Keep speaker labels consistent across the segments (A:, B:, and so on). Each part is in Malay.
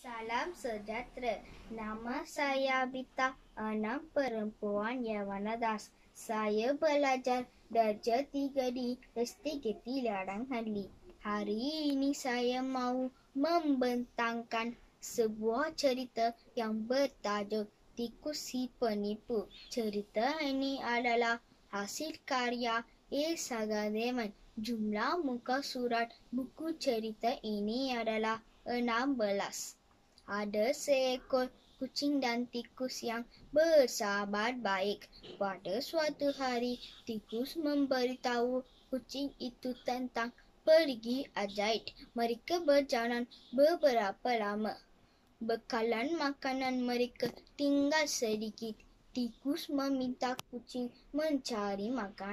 A: Salam sejahtera. Nama saya Bita, anak perempuan Yawanadas. Saya belajar darjah 3 di STKT Ladang Hadli. Hari ini saya mau membentangkan sebuah cerita yang bertajuk Tikus si Penipu. Cerita ini adalah hasil karya A. Sagadevan. Jumlah muka surat buku cerita ini adalah 16. Ada seekor kucing dan tikus yang bersahabat baik. Pada suatu hari, tikus memberitahu kucing itu tentang perigi ajaib. Mereka berjalan beberapa lama. Bekalan makanan mereka tinggal sedikit. Tikus meminta kucing mencari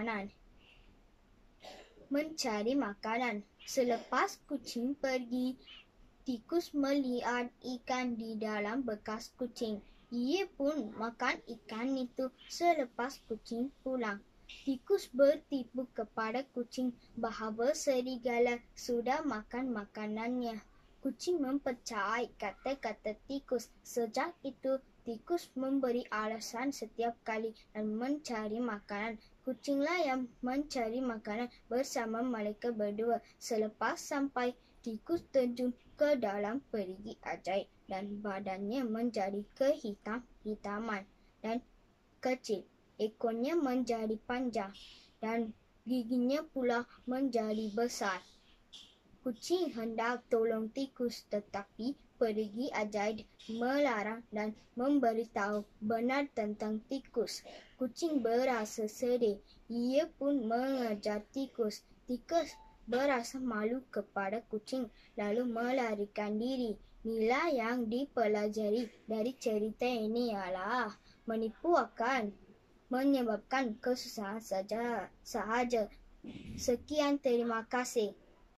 A: makanan. Selepas kucing pergi, tikus melihat ikan di dalam bekas kucing. Ia pun makan ikan itu selepas kucing pulang. Tikus bertipu kepada kucing bahawa serigala sudah makan makanannya. Kucing mempercayai kata-kata tikus. Sejak itu, tikus memberi alasan setiap kali dan mencari makanan. Kucinglah yang mencari makanan bersama mereka berdua. Selepas sampai, tikus terjun ke dalam perigi ajaib dan badannya menjadi kehitam-hitaman dan kecil. Ekornya menjadi panjang dan giginya pula menjadi besar. Kucing hendak tolong tikus, tetapi perigi ajaib melarang dan memberitahu benar tentang tikus. Kucing berasa sedih. Ia pun mengejar tikus. Tikus berasa malu kepada kucing lalu melarikan diri. Nilai yang dipelajari dari cerita ini ialah menipu akan menyebabkan kesusahan sahaja. Sekian, terima kasih.